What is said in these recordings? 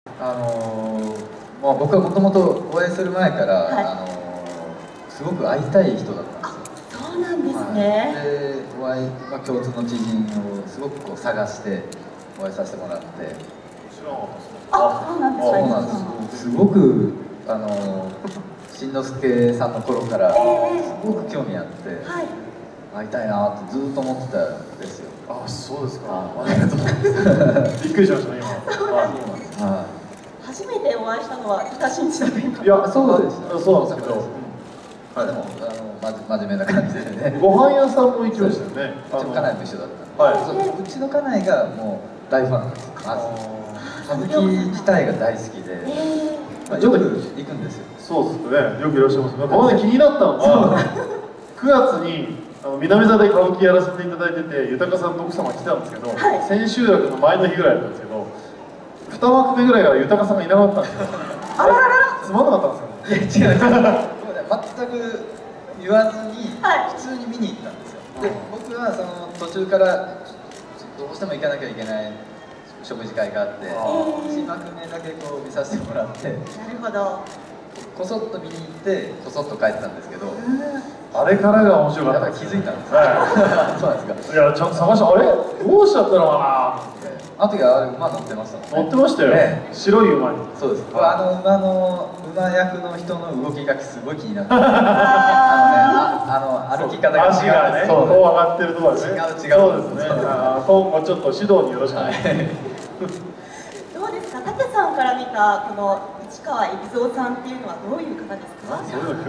まあ、僕はもともとお会いする前から、 はい、 すごく会いたい人だったんですよ。 そうなんですね。 で、お会い、まあ、共通の知人をすごくこう探してお会いさせてもらって。 あ、そうなんですか。 そうなんです。すごく新之助さんの頃からすごく興味あって、はい、会いたいなってずっと思ってたんですよ。 あ、そうですか。ありがとうございます。びっくりしましたね、今。 そうなんです。はい。初めてお会いしたのは伊田真一さんと今。 いや、そうです。 そうなんですけど。 でも真面目な感じでね。 ご飯屋さんも行きましたよね。 うちの家内も一緒だった。はい。うちの家内がもう大ファンです。まず歌舞伎自体が大好きで、よく行くんですよ。 そうですね。よくいらっしゃいます。この前気になったのが9月に南座で歌舞伎やらせていただいてて、豊さんと奥様来てたんですけど、千秋楽の前の日ぐらいだったんですけど、2枠目ぐらいから豊さんがいなかったんですよ。 あららら。 つまんなかったんですよね。 いや違う。全く言わずに普通に見に行ったんですよ。で、僕はその途中からどうしても行かなきゃいけない食事会があって、1幕目だけこう見させてもらって、なるほど。 こそっと見に行ってこそっと帰ったんですけど、 あれからが面白かった。 気づいたんです。はい。そうなんですか。 いや、ちゃんと探して、あれどうしちゃったのかな。 あの時は馬乗ってましたもんね。 乗ってましたよ、白い馬に。 そうです。馬役の人の動きがすごい気になって、歩き方が足がね、こう上がってるところですね。 違う。 そうですね。今後ちょっと指導によろしくお願いします。 どうですか、武さんから見たこの市川海老蔵さんっていうのはどういう方ですか？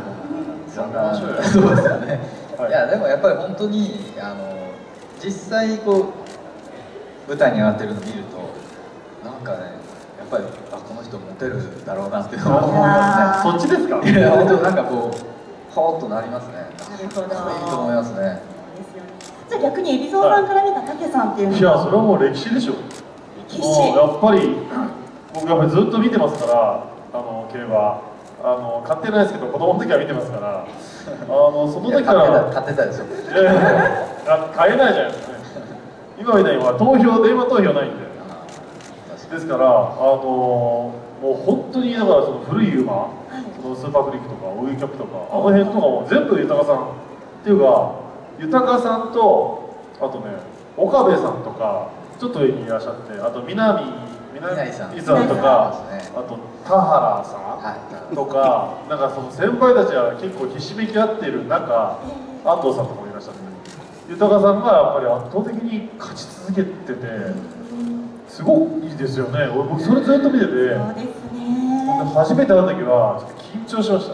そうですよね。いや、でもやっぱり本当に実際こう舞台に上がってるのを見ると、なんかね、やっぱりこの人モテるだろうなっていうのを思いますね。 そっちですか？ いや、本当なんかこうほーっとなりますね。 なるほど。 いいと思いますね。 じゃあ逆に海老蔵さんから見た武さんっていうのは？ いや、それはもう歴史でしょ。 歴史。 やっぱり僕やっぱりずっと見てますから、競馬買ってないですけど子供の時は見てますから、その時から買ってたでしょ。 買えないじゃないですかね。今みたいには電話投票ないんで。ですからもう本当にだからその古い馬、そのスーパーフリックとかオイキャップとかあの辺とかも全部豊さんっていうか、豊さんとあとね岡部さんとかちょっと上にいらっしゃって、あと南さんとか、あと田原さんとか、なんかその先輩たちは結構ひしめき合っている中、安藤さんとかもいらっしゃって、豊さんがやっぱり圧倒的に勝ち続けてて、すごくいいですよね。僕それずっと見てて、初めて会った時はちょっと緊張しました。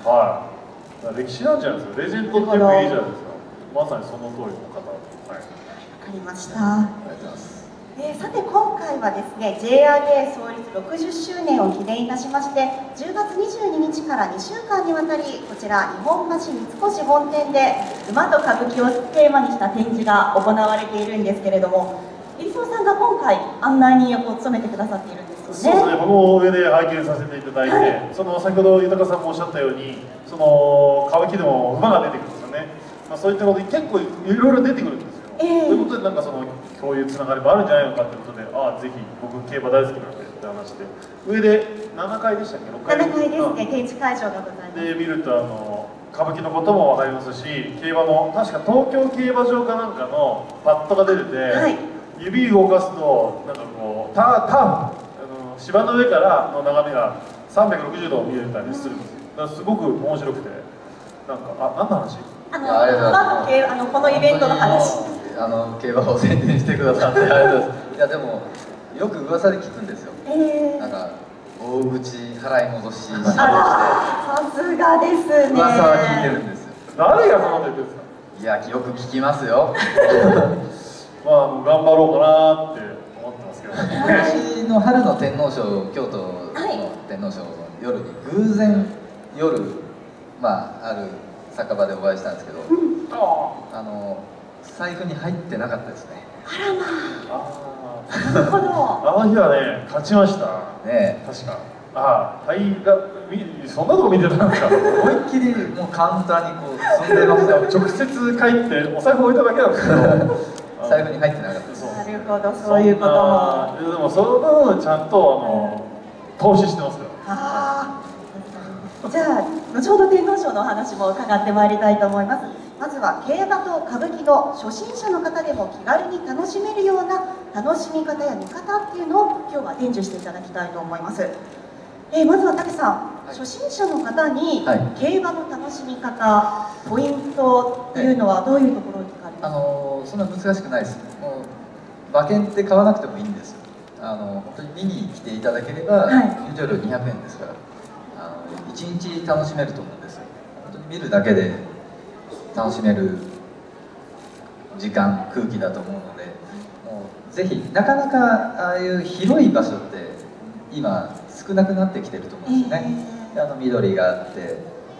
はい。歴史なんじゃないですか。レジェンドってよくいいじゃないですか。まさにその通りの方。はい。わかりました。ありがとうございます。さて今回はですね JRA 創立60周年を記念いたしまして、10月22日から2週間にわたりこちら日本橋三越本店で馬と歌舞伎をテーマにした展示が行われているんですけれども、海老蔵さんが今回案内人役を務めてくださっているんですよね。 そうですね、この上で拝見させていただいて、はい、その先ほど豊さんもおっしゃったように、その歌舞伎でも馬が出てくるんですよね。そういったことに結構いろいろ出てくるんですよ。ということでなんかそのこういうつながりもあるんじゃないのかということで、ぜひ僕競馬大好きなんでって話して、上で7階でしたっけ、6階 7階ですね、展示会場がございます。 で見ると歌舞伎のことも分かりますし、競馬の確か東京競馬場かなんかのパッドが出てて、はい、指動かすとなんかこうターン芝の上からの眺めが360度見えたりするんですよ。だからすごく面白くて、なんか何の話？ このイベントの話。 競馬を宣伝してくださってありがとうございます。いやでもよく噂で聞くんですよ。なんか大口払い戻しして。 さすがですね。 噂は聞いてるんですよ。 誰がそんなこと言ってるんですか？ いやよく聞きますよ。 まあ頑張ろうかなって思ってますけど。 今年の春の天皇賞、京都の天皇賞の夜に偶然ある酒場でお会いしたんですけど、財布に入ってなかったですね。 あらまあ。なるほど。 あの日はね、勝ちました。ね、確か。そんなとこ見てたんですか。 思いっきりもうカウンターにこう積んでましたよ。 直接帰ってお財布置いただけなんですけど、 財布に入ってなかったです。 なるるほど、そういうことも。 でもその分ちゃんと投資してますから。 じゃあ後ほど天皇賞のお話も伺ってまいりたいと思います。まずは競馬と歌舞伎の初心者の方でも気軽に楽しめるような楽しみ方や見方っていうのを今日は伝授していただきたいと思います。まずは武さん、初心者の方に競馬の楽しみ方、ポイントっていうのはどういうところにありますか？ そんな難しくないです。もう馬券って買わなくてもいいんですよ。本当に見に来ていただければ、入場料200円ですから、1日楽しめると思うんですよ。本当に見るだけで楽しめる時間、空気だと思うので、もうぜひ、なかなかああいう広い場所って今少なくなってきてると思うんですよね。緑があって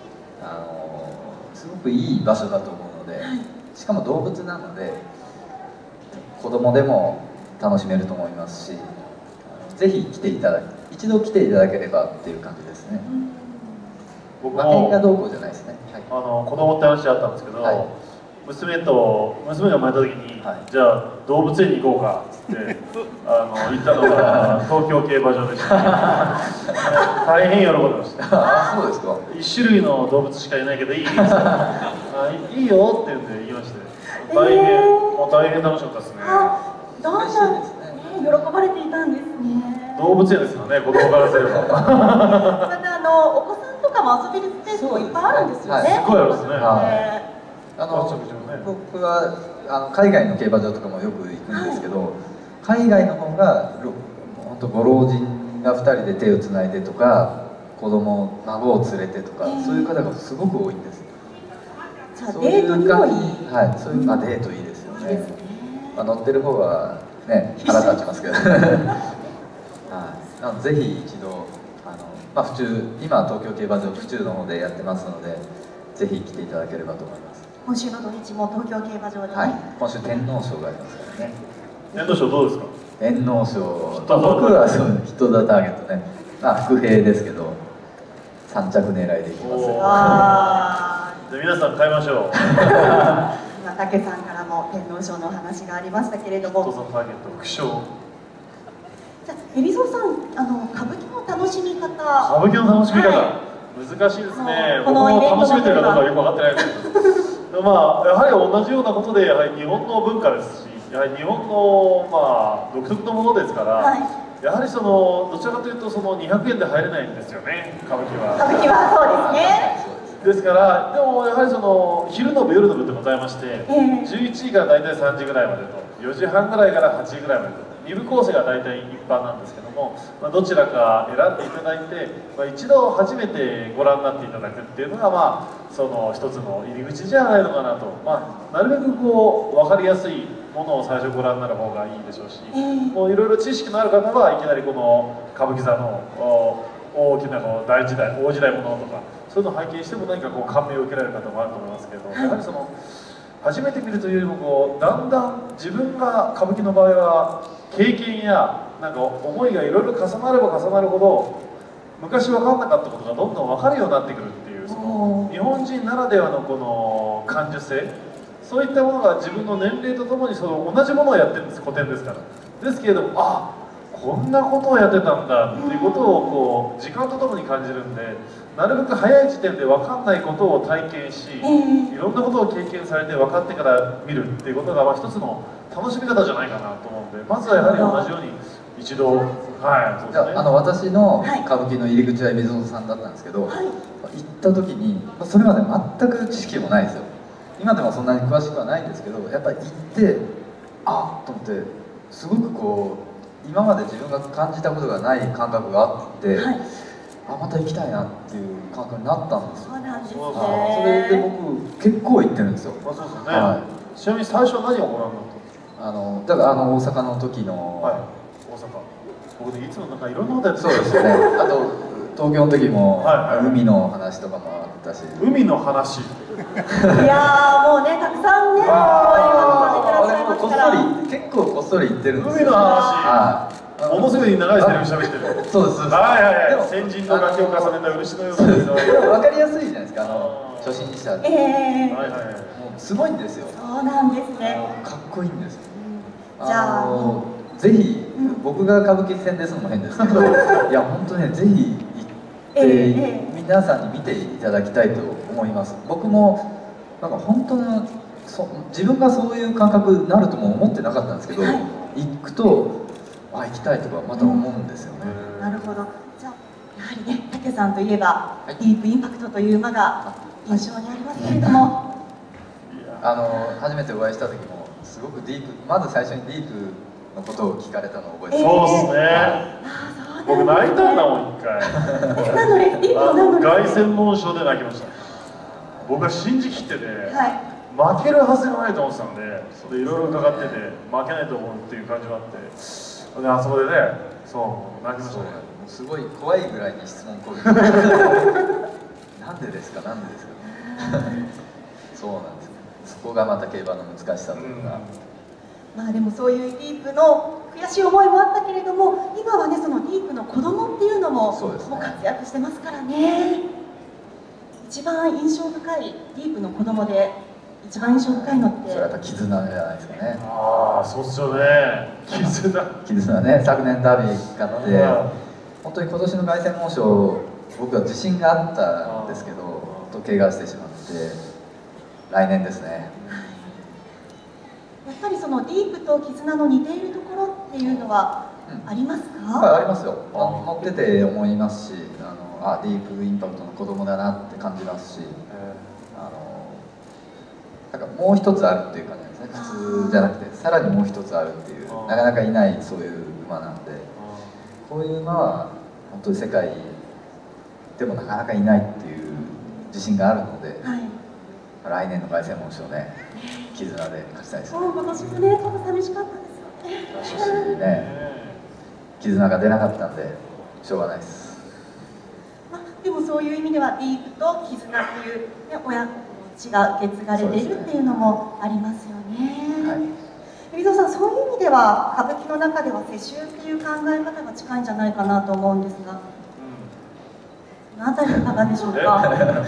すごくいい場所だと思うので、しかも動物なので子供でも楽しめると思いますし、ぜひ一度来ていただければっていう感じですね。馬券がどうこうじゃないですね。 子供って話あったんですけど、娘が生まれた時に、じゃあ動物園に行こうかっつって行ったのが東京競馬場でした。大変喜んでました。 そうですか。 1種類の動物しかいないけどいい？いいよって言って言いまして、大変楽しかったですね。 どんな喜ばれていたんですね。 動物園ですからね、子供からすれば。 またお子さんとかも遊べるスペースもいっぱいあるんですよね。 すごいあるんですね。 僕は海外の競馬場とかもよく行くんですけど、海外の方が本当ご老人が2人で手をつないでとか、孫を連れてとか、そういう方がすごく多いんです。 じゃあデートにもいい。 そういうデートいいですよね。乗ってる方はね腹立ちますけど。ぜひ一度府中、今東京競馬場府中の方でやってますので、ぜひ来ていただければと思います。 今週の土日も東京競馬場でね。 今週天皇賞がありますからね。 天皇賞どうですか？ 天皇賞、僕はヒット・ザ・ターゲットね、伏兵ですけど3着狙いでいきます。じゃあ皆さん買いましょう。 今武さんからも天皇賞のお話がありましたけれども、 ヒット・ザ・ターゲット副賞。 じゃあ海老蔵さん、歌舞伎の楽しみ方。 歌舞伎の楽しみ方、難しいですね。僕も楽しめてるかどうかよく分かってないですけど。やはり同じようなことで、やはり日本の文化ですし、やはり日本の独特のものですから、やはりどちらかというと200円で入れないんですよね、歌舞伎は。 歌舞伎はそうですね。 ですから、でもやはり昼の部夜の部ってございまして、11時から大体3時ぐらいまでと、4時半ぐらいから8時ぐらいまでと。2部構成が大体一般なんですけども、どちらか選んでいただいて、一度初めてご覧になっていただくっていうのが、その一つの入り口じゃないのかなと、なるべく分かりやすいものを最初ご覧になる方がいいでしょうし、もういろいろ知識のある方はいきなりこの歌舞伎座の大きな大時代ものとか、そういうのを拝見しても何か感銘を受けられる方もあると思いますけど、やはり初めて見るというよりもだんだん自分が歌舞伎の場合は経験や思いがいろいろ重なれば重なるほど、昔分かんなかったことがどんどん分かるようになってくるっていう、日本人ならではのこの感受性、そういったものが自分の年齢とともに同じものをやってるんです、古典ですから。ですけれども、こんなことをやってたんだっていうことを時間とともに感じるんで、なるべく早い時点で分かんないことを体験し、いろんなことを経験されて分かってから見るっていうことが一つの楽しみ方じゃないかなと思うんで、まずはやはり同じように一度、そうですね。 私の歌舞伎の入り口は海老蔵さんだったんですけど、行った時にそれまで全く知識もないですよ。今でもそんなに詳しくはないんですけど、やっぱり行ってと思って、すごく今まで自分が感じたことがない感覚があって、また行きたいなっていう感覚になったんですよ。 そうなんですね。 それで僕結構行ってるんですよ。 そうですよね。ちなみに最初何をご覧になったんですか？ だから大阪の時の、 大阪、僕でいつもいろんなことやってそうですよね。あと東京の時も海の話とかもあったし。 海の話。 いやもうね、たくさんね、 結構こっそり言ってるんですよ。 海の話。ものすごい長いセリフ喋ってる。 そうです。 先人の楽器を重ねた漆のような。 分かりやすいじゃないですか、初心者で。もうすごいんですよ。 そうなんですね。 かっこいいんですよ。 じゃあぜひ、僕が歌舞伎戦ですのも変ですけど、いや本当ね、ぜひ行って皆さんに見ていただきたいと思います。僕もなんか本当の自分がそういう感覚になるとも思ってなかったんですけど、行くと行きたいとかまた思うんですよね。 なるほど。じゃあやはりね、武さんといえば、ディープインパクトという馬が印象にありますけれども、 初めてお会いした時もすごくディープ、まず最初にディープのことを聞かれたのを覚えてます。そうですね。僕泣いたんだもん一回。凱旋門賞で泣きました。僕は信じきってて、負けるはずがないと思ってたんで、いろいろ伺ってて負けないと思うっていう感じがあって、であそこでね、そう泣きましたね。 すごい怖いぐらいに質問攻撃。なんでですか、なんでですか。そうなんです。そこがまた競馬の難しさというか。 まあでもそういうディープの悔しい思いもあったけれども、今はね、そのディープの子供っていうのももう活躍してますからね。一番印象深いディープの子供で一番印象深いのって、 それはやっぱ絆じゃないですかね。 ああ、そうっすよね。 絆ね、昨年ダービー勝って、本当に今年の凱旋門賞、僕は自信があったんですけど、怪我してしまって、来年ですね。 やっぱりそのディープと絆の似ているところっていうのはありますか？ はい、ありますよ。乗ってて思いますし、ディープインパクトの子供だなって感じますし、なんかもう一つあるっていう感じなんですね。普通じゃなくて、さらにもう一つあるっていう、なかなかいないそういう馬なんで、こういう馬は本当に世界でもなかなかいないっていう自信があるので、来年の凱旋門賞ね、絆で勝ちたいですね。 今年もね、ちょっと寂しかったですよね。 絆が出なかったんでしょうがないです。 でもそういう意味ではディープと絆っていう、親子血が受け継がれているっていうのもありますよね。海老蔵さん、そういう意味では歌舞伎の中では世襲っていう考え方が近いんじゃないかなと思うんですが、そのあたりいかがでしょうか。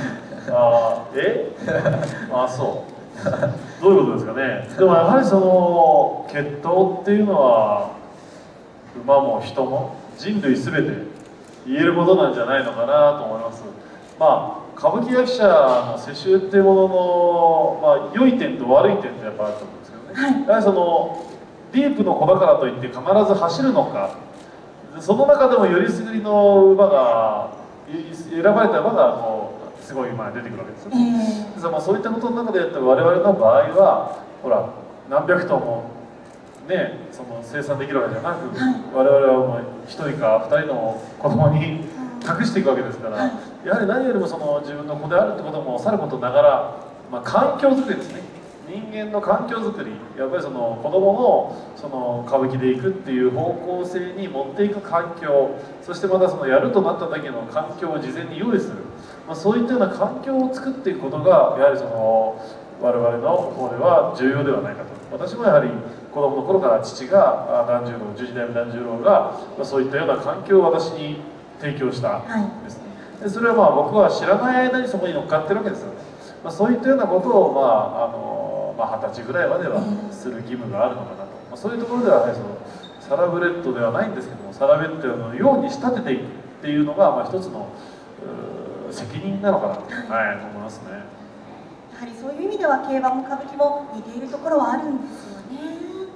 そうどういうことですかね。でもやはりその血統っていうのは馬も人も人類全て言えることなんじゃないのかなと思います。歌舞伎役者の世襲っていうものの、良い点と悪い点ってやっぱあると思うんですけどね、やはりそのディープの子だからといって必ず走るのか、その中でもよりすぐりの馬が選ばれた馬がすごい馬が出てくるわけですよね。そういったことの中でやった我々の場合はほら何百頭もね、その生産できるわけじゃなく、我々はもう1人か2人の子供に託していくわけですから、やはり何よりもその自分の子であるってこともさることながら、環境づくりですね。人間の環境づくり、やっぱりその子供のその歌舞伎でいくっていう方向性に持っていく環境、そしてまたそのやるとなった時の環境を事前に用意する、そういったような環境を作っていくことがやはりその我々の方では重要ではないかと。私もやはり子供の頃から父が團十郎、十二代目團十郎がそういったような環境を私に提供したんですね。でそれは僕は知らない間にそこに乗っかってるわけですよね。そういったようなことを20歳ぐらいまではする義務があるのかなと。そういうところではね、そのサラブレッドではないんですけども、サラブレッドのように仕立てていくっていうのが一つの責任なのかなと、思いますね。 やはりそういう意味では競馬も歌舞伎も似ているところはあるんですよね。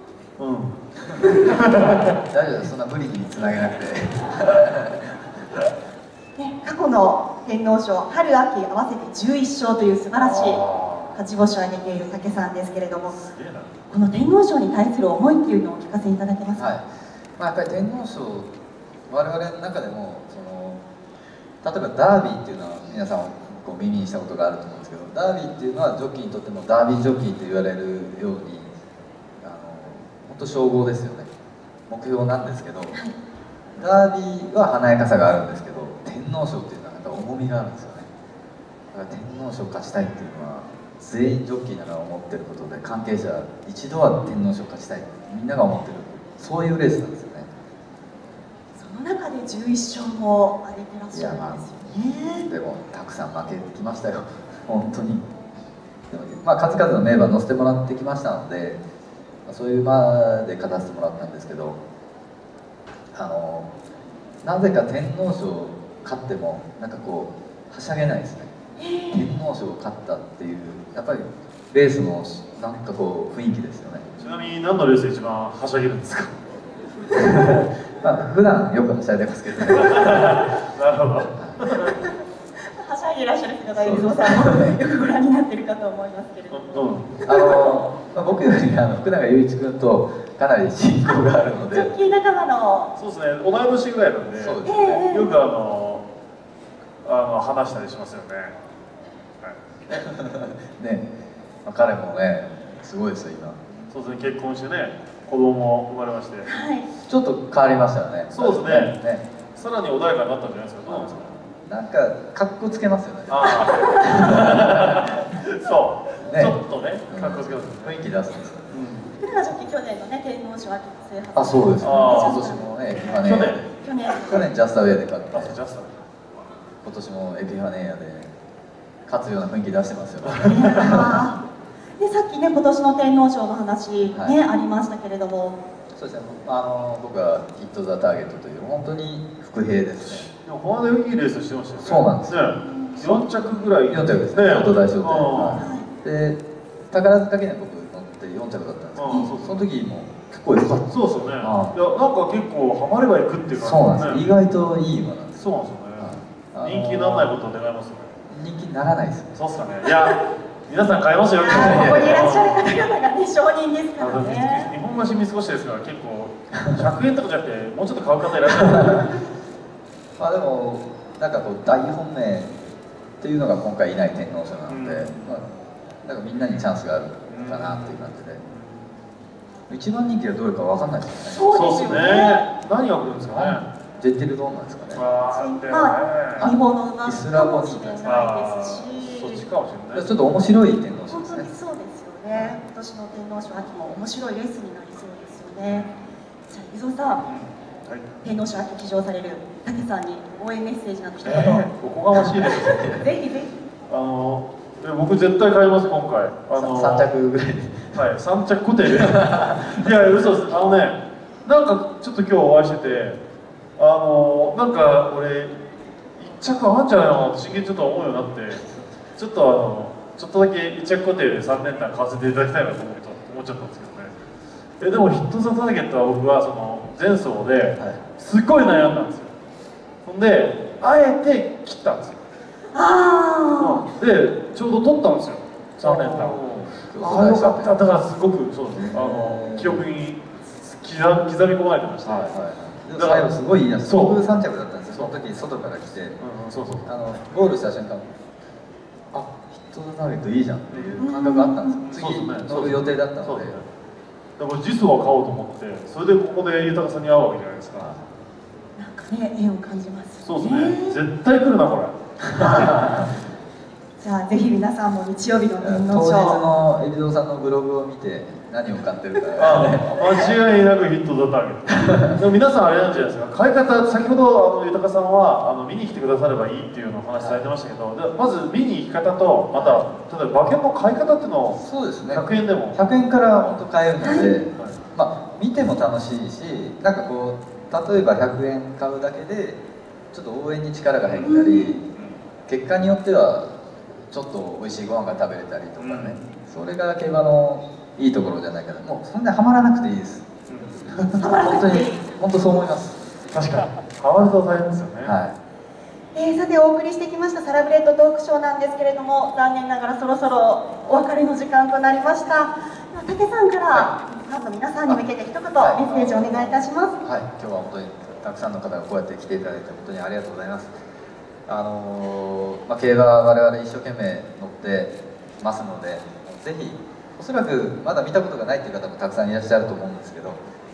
大丈夫です、そんな無理につなげなくて。 過去の天皇賞、春秋合わせて11勝という素晴らしい勝ち星を挙げている武さんですけれども、この天皇賞に対する思いっていうのをお聞かせいただけますか？ やっぱり天皇賞、我々の中でも例えばダービーっていうのは皆さん耳にしたことがあると思うんですけど、ダービーっていうのはジョッキーにとってもダービージョッキーと言われるように本当称号ですよね、目標なんですけど、ダービーは華やかさがあるんですけど、天皇賞っていうのはなんか重みがあるんですよね。だから天皇賞勝ちたいっていうのは全員ジョッキーなら思ってることで、関係者一度は天皇賞勝ちたいってみんなが思ってる、そういうレースなんですよね。 その中で11勝も挙げてらっしゃるんですよね。 でもたくさん負けてきましたよ本当に。でも数々の名馬乗せてもらってきましたので、 そういう馬で勝たせてもらったんですけど、なぜか天皇賞勝ってもなんかこうはしゃげないですね。天皇賞勝ったっていうやっぱりレースのなんかこう雰囲気ですよね。 ちなみに何のレースで一番はしゃげるんですか？ まあ普段よくはしゃいでますけどね。なるほど。 はしゃいでいらっしゃる姿、海老蔵さんもよくご覧になってるかと思いますけれども、 僕より福永祐一君とかなり親交があるので、 直近仲間の、 そうですね、同い年ぐらいなんで、 そうですね、 よく話したりしますよね。 ね、彼もね、すごいですよ今。 そうですね、結婚してね、子供も生まれまして、 ちょっと変わりましたよね。 そうですね。さらに穏やかになったんじゃないですか。どうなんですか？ なんか格好つけますよね。 そう、ちょっとね、格好つけます。 雰囲気出すんですよ。 福永ジョッキー、去年のね、天皇賞秋制覇。 あ、そうです。今年もね、エピファネイアで。去年ジャスタウェイで勝って。今年もエピファネイアで勝つような雰囲気出してますよね。 で、さっきね、今年の天皇賞の話ね、ありましたけれども。 そうですね。僕はヒットザターゲットという本当に伏兵ですね。 でもこの間いいレースしてましたよね。 そうなんですね。4着ぐらい。 4着ですね。京都大賞で。で、宝塚記念僕乗って4着だったんですけど、その時も結構良かった。 そうですよね。いや、なんか結構ハマればいくっていう感じ。 そうなんです。意外といい馬なんです。 そうなんですよね。人気にならないことを願いますね。 人気にならないですね。 そうっすかね。いや、皆さん買いますよ。ここにいらっしゃる方々がね、承認ですからね。 日本橋三越ですから結構100円とかじゃなくてもうちょっと買う方いらっしゃる。 まあでもなんかこう大本命っていうのが今回いない天皇賞なので、なんかみんなにチャンスがあるかなっていう感じで。一番人気はどれかわかんないですよね。 そうですよね。 何が来るんですかね。 ジェッテルドーンなんですかね。 日本の馬イスラボニーかもしれないですし、 そっちかもしれない。 ちょっと面白い天皇賞本ですね。 当にそうですよね。今年の天皇賞秋も面白いレースになりそうですよね。じゃあ伊蔵さん、天皇賞秋騎乗される武さんに応援メッセージなど一言。 おこがましいです。 ぜひぜひ。 僕絶対買います今回。 3着ぐらいで。 はい、3着固定で。いや嘘です。なんかちょっと今日お会いしてて。なんか俺1着あるんじゃないのかなって真剣にちょっと思うようになってちょっとだけ1着固定で3年間買わせていただきたいなと思っちゃったんですけどね。でもヒットザターゲットは僕はその前走ですっごい悩んだんですよ。ほんであえて切ったんですよ。でちょうど取ったんですよ3連単。ああよかった。だからすごくそうです。記憶に刻み込まれてました。 最後すごいいいやつ。僕3着だったんですよ。その時外から来て、ゴールした瞬間、あ、ヒットザターゲットいいじゃんっていう感覚があったんですよ。次乗る予定だったので。 だからジスを買おうと思って、それでここで豊さんに会うわけじゃないですか。 なんかね、縁を感じます。 そうですね。絶対来るなこれ。 じゃあぜひ皆さんも日曜日の天皇賞。 当日の海老蔵さんのブログを見て何を買ってるか。 間違いなくヒットザターゲット。でも皆さんあれなんじゃないですか。買い方先ほど豊さんは見に来てくださればいいっていうのをお話しされてましたけど、まず見に行き方とまた例えば馬券の買い方っていうのをそうですね。 100円でも 100円から本当買えるので、まあ見ても楽しいし、なんかこう例えば100円買うだけでちょっと応援に力が入ったり、結果によってはちょっと美味しいご飯が食べれたりとかね、それが競馬のいいところじゃないかな。もうそんなハマらなくていいです。本当そう思います。 確かにハマると大変ですよね。 さてお送りしてきましたサラブレッドトークショーなんですけれども、残念ながらそろそろお別れの時間となりました。武さんからファンの皆さんに向けて一言メッセージをお願いいたします。 はい、今日は本当にたくさんの方がこうやって来ていただいて本当にありがとうございます。競馬は我々一生懸命乗ってますので、ぜひおそらくまだ見たことがないという方もたくさんいらっしゃると思うんですけど、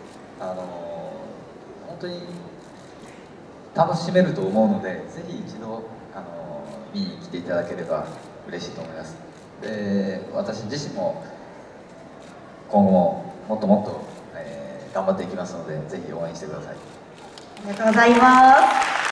本当に楽しめると思うので、ぜひ一度見に来ていただければ嬉しいと思います。で、私自身も今後ももっともっと、頑張っていきますので、ぜひ応援してください。 ありがとうございます。